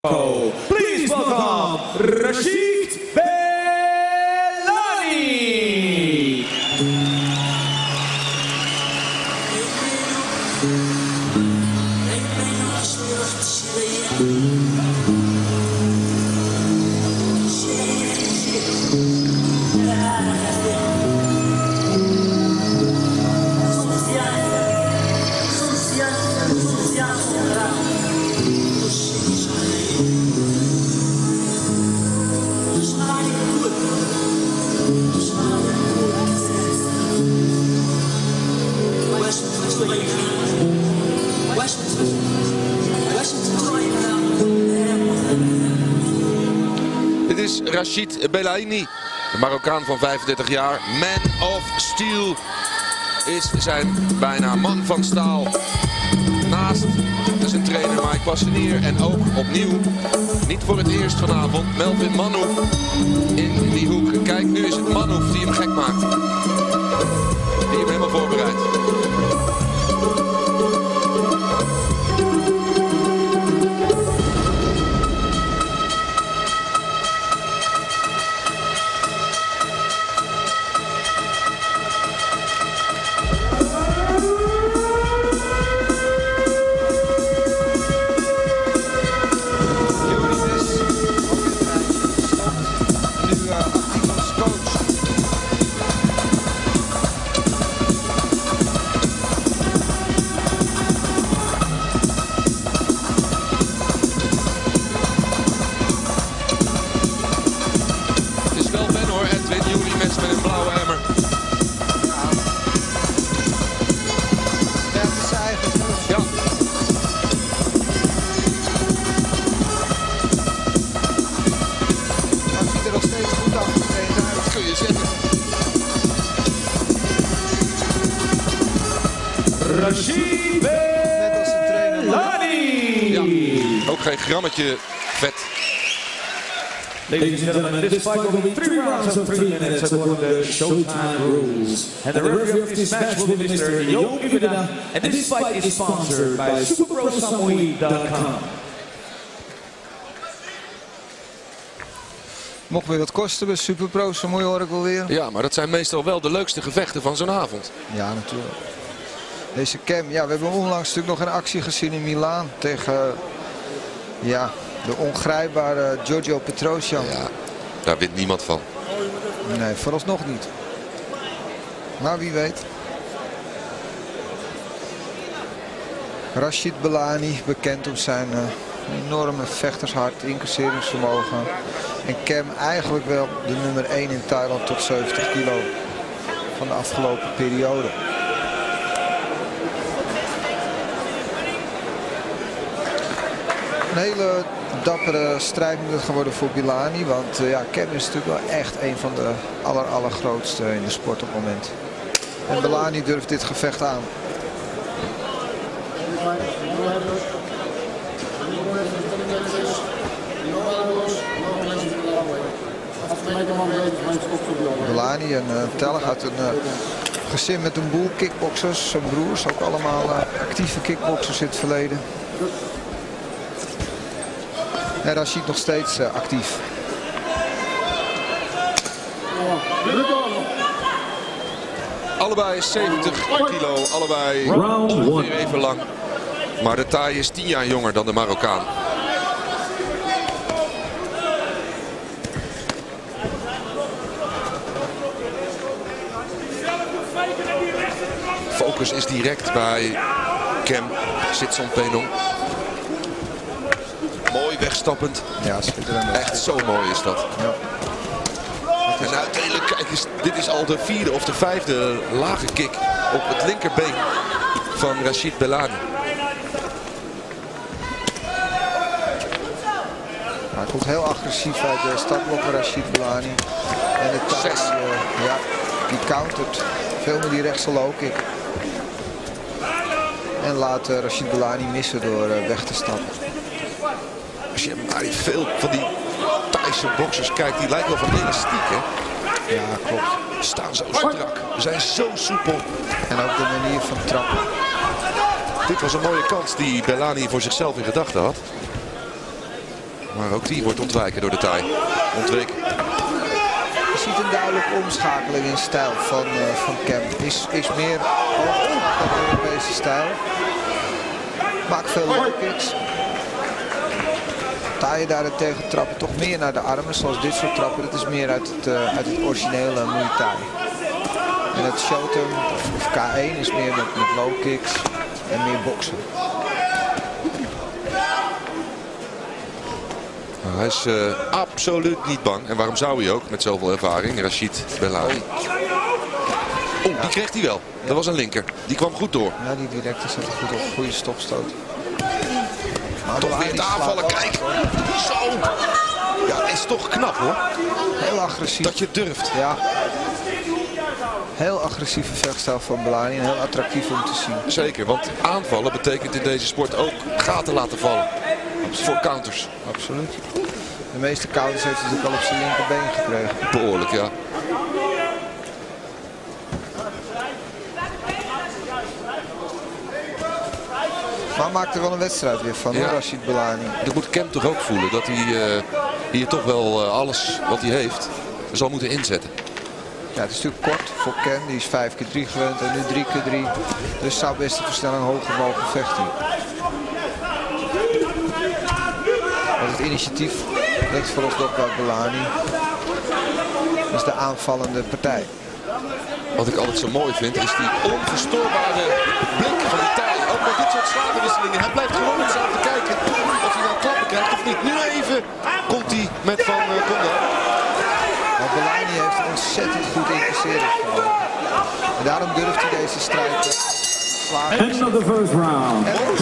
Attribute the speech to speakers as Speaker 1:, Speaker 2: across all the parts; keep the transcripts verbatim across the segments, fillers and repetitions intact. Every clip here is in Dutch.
Speaker 1: Please welcome Rashid Bellani.
Speaker 2: Dit is Rashid Bellani, de Marokkaan van vijfendertig jaar. Man of Steel is zijn bijna man van staal. Naast zijn trainer Mike Passenier en ook opnieuw, niet voor het eerst vanavond, Melvin Manhoef in die hoek. Kijk, nu is het Manhoef die hem gek maakt. Die hem helemaal voorbereidt. Met een blauwe emmer. Ja. Ja, het is eigen. Ja. Maar het ziet er nog steeds goed afgetraind uit. Dat kun je zeggen.
Speaker 1: Rashid Bellani.
Speaker 2: Net als de trainer. Ja. Ook geen grammetje vet.
Speaker 1: Ladies and gentlemen, this fight will be three rounds of three minutes according to the Showtime rules. And the referee of this match will be Mister Yo Ibida. And this fight is sponsored by Super Pro Samui dot com.
Speaker 3: Mocht weer wat kosten bij Super Pro Samui, hoor ik alweer.
Speaker 2: Ja, maar dat zijn meestal wel de leukste gevechten van zo'n avond.
Speaker 3: Ja, natuurlijk. Deze Cam, ja, we hebben onlangs natuurlijk nog een actie gezien in Milaan tegen, ja, de ongrijpbare Giorgio Petrosyan.
Speaker 2: Ja, daar wint niemand van.
Speaker 3: Nee, vooralsnog niet. Maar wie weet. Rashid Bellani, bekend om zijn uh, enorme vechtershart, incasseringsvermogen. En Cam eigenlijk wel de nummer één in Thailand tot zeventig kilo van de afgelopen periode. Een hele dappere strijd moet het geworden voor Bellani. Want uh, ja, Cam is natuurlijk wel echt een van de aller, allergrootste in de sport op het moment. En Bellani durft dit gevecht aan. Bellani, een uh, teller, uit een uh, gezin met een boel kickboxers. Zijn broers, ook allemaal uh, actieve kickboxers in het verleden. En Rashid nog steeds uh, actief.
Speaker 2: Allebei zeventig kilo, allebei ongeveer even lang. Maar de Thai is tien jaar jonger dan de Marokkaan. Focus is direct bij Cam Sitsomphenong. Mooi wegstappend.
Speaker 3: Ja, schitterend.
Speaker 2: Echt zo mooi is dat.
Speaker 3: Ja.
Speaker 2: En uiteindelijk, kijk eens, dit is al de vierde of de vijfde lage kick op het linkerbeen van Rashid Bellani.
Speaker 3: Hij komt heel agressief uit de startblokken, Rashid Bellani. En de Thai, uh, ja, die countert veel met die rechtse low kick. En laat uh, Rashid Bellani missen door uh, weg te stappen.
Speaker 2: Als je naar veel van die Thaise boxers kijkt, die lijken wel van elastiek, hè?
Speaker 3: Ja, klopt.
Speaker 2: Ze staan zo strak. Ze zijn zo soepel.
Speaker 3: En ook de manier van trappen.
Speaker 2: Dit was een mooie kans die Bellani voor zichzelf in gedachten had. Maar ook die wordt ontwijken door de taai. Ontweken.
Speaker 3: Je ziet een duidelijke omschakeling in stijl van, uh, van Kemp. Is, is meer overgemaakt dan de Europese stijl. Maakt veel low kicks. Taaien daarentegen trappen toch meer naar de armen. Zoals dit soort trappen. Dat is meer uit het, uh, uit het originele Muay Thai. En het Shoten of, of K één is meer met, met low kicks en meer boksen.
Speaker 2: Hij is uh, absoluut niet bang. En waarom zou hij ook met zoveel ervaring? Rachid Bellani. Oh, die kreeg hij wel. Dat was een linker. Die kwam goed door.
Speaker 3: Ja, die directe zat er goed op. Goede stopstoot. Maar
Speaker 2: toch weer het aanvallen. Kijk. Zo. Ja, dat is toch knap hoor.
Speaker 3: Heel agressief.
Speaker 2: Dat je durft.
Speaker 3: Ja. Heel agressieve vechtstijl van Bellani en heel attractief om te zien.
Speaker 2: Zeker, want aanvallen betekent in deze sport ook gaten laten vallen. Voor counters.
Speaker 3: Absoluut. De meeste counters heeft hij natuurlijk al op zijn linkerbeen gekregen.
Speaker 2: Behoorlijk, ja.
Speaker 3: Maar maakt er wel een wedstrijd weer van, ja. hoor, Rachid Bellani.
Speaker 2: Dat moet Kemp toch ook voelen, dat hij uh, hier toch wel uh, alles wat hij heeft zal moeten inzetten.
Speaker 3: Ja, het is natuurlijk kort voor Ken. Die is vijf keer drie gewend en nu drie keer drie. Dus zou best de versnelling hoger mogen vechten. Want het initiatief ligt voor ons nog bij Bellani. Dat is de aanvallende partij.
Speaker 2: Wat ik altijd zo mooi vind is die onverstoorbare blik van die taai. Ook met dit soort slagenwisselingen. Hij blijft gewoon hetzelfde kijken of hij dan klappen krijgt of niet. Nu even komt hij met Van uh, Kondo.
Speaker 3: Maar Bellani heeft ontzettend goed incasseren. En daarom durft hij deze strijd te slagen.
Speaker 1: End of the first round.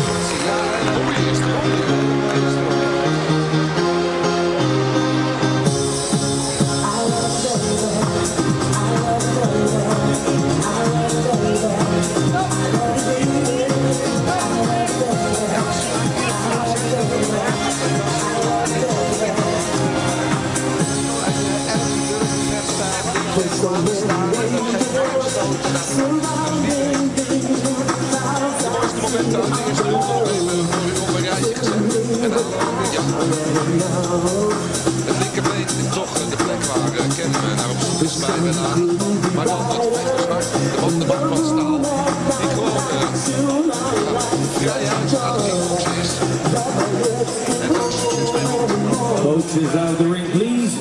Speaker 2: Het linkerbeen is toch de plek waar Ken naar op zoek is bij Bellani. Maar dan dat vechtershart, de, de band van staal, die gewoon uh, vrij uit aan de kickboksen is. En daar is het mee goed.
Speaker 1: Coaches out of the ring, please.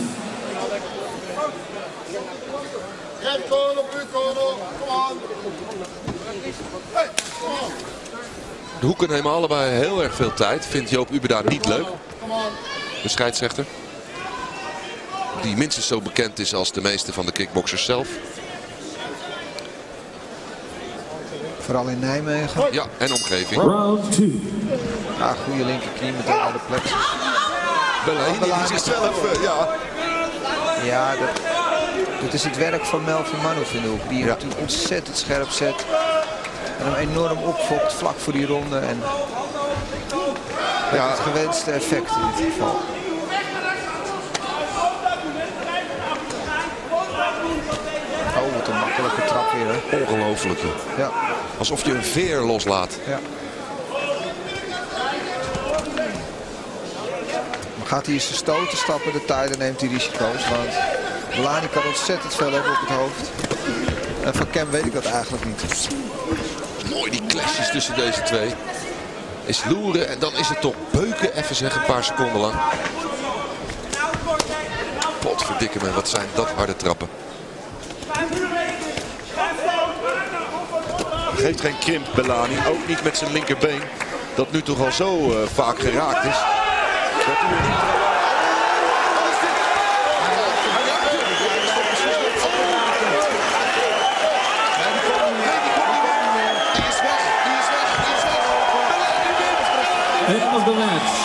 Speaker 2: De hoeken nemen allebei heel erg veel tijd. Vindt Joop Ubeda niet leuk. De scheidsrechter. Die minstens zo bekend is als de meeste van de kickboxers zelf.
Speaker 3: Vooral in Nijmegen.
Speaker 2: Ja, en omgeving.
Speaker 1: Round two.
Speaker 3: Ja, goede linkerknie meteen aan de plexus.
Speaker 2: Bellani die zichzelf, uh, ja.
Speaker 3: Ja, dat, dat is het werk van Melvin Manhoef in de hoek. Die
Speaker 2: ja.
Speaker 3: natuurlijk ontzettend scherp zet. En hem enorm opfokt vlak voor die ronde. En ja, het gewenste effect in dit geval. Oh, wat een makkelijke trap weer, hè?
Speaker 2: Ongelooflijk.
Speaker 3: Ja.
Speaker 2: Alsof je een veer loslaat.
Speaker 3: Ja. Maar gaat hij eens zijn stoten stappen de tijd, dan neemt hij risico's. Want Bellani kan ontzettend veel hebben op het hoofd. En van Kemp weet ik dat eigenlijk niet.
Speaker 2: Mooi die clashes tussen deze twee. Is loeren en dan is het toch beuken, even zeggen, een paar seconden lang. Potverdikke me, wat zijn dat harde trappen. Geeft geen krimp Bellani, ook niet met zijn linkerbeen. Dat nu toch al zo uh, vaak geraakt is. Dat doe je niet.
Speaker 1: End of the match.